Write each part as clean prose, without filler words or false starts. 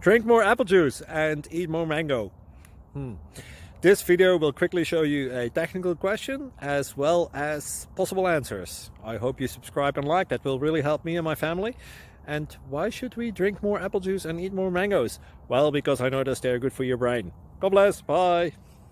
Drink more apple juice and eat more mango. This video will quickly show you a technical question as well as possible answers. I hope you subscribe and like, that will really help me and my family. And why should we drink more apple juice and eat more mangoes? Well, because I noticed they're good for your brain. God bless, bye!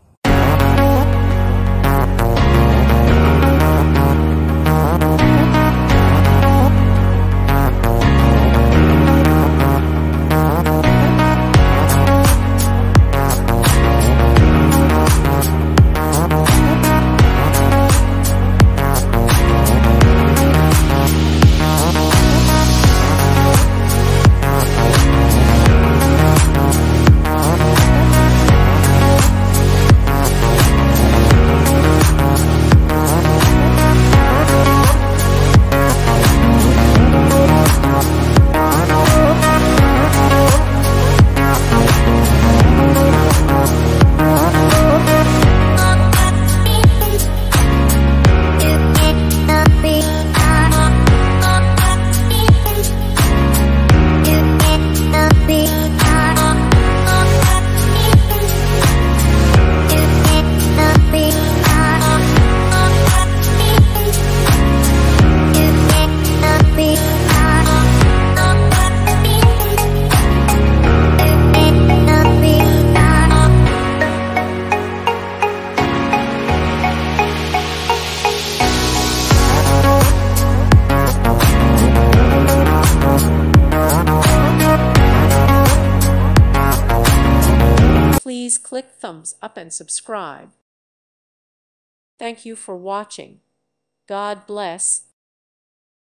Please click thumbs up and subscribe. Thank you for watching. God bless.